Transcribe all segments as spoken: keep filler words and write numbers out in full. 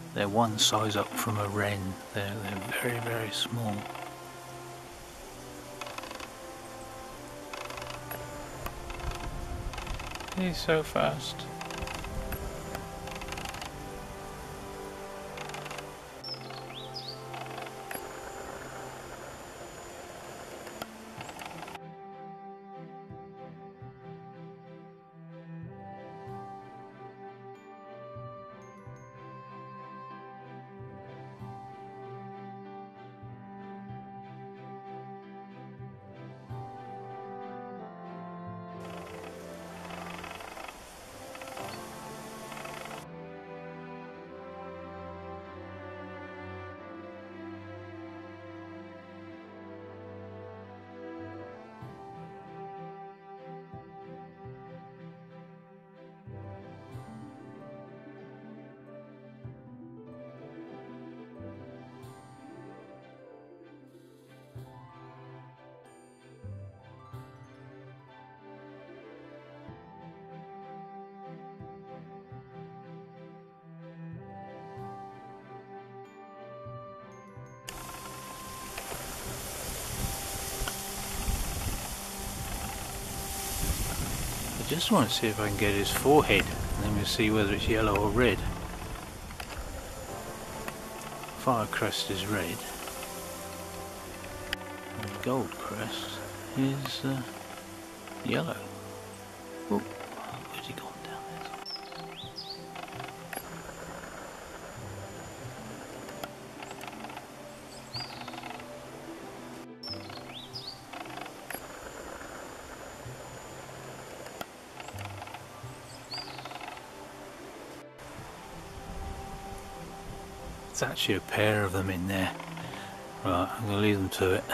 They're one size up from a wren. They're, they're very, very small. He's so fast. I just want to see if I can get his forehead, and then we'll see whether it's yellow or red. Fire crest is red, and Gold Crest is uh, yellow. Oh, where's he gone down there? There's actually a pair of them in there. Right, I'm going to leave them to it.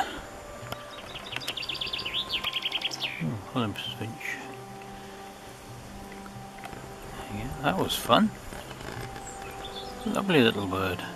Oh, Olympus finch. Yeah, that was fun. Lovely little bird.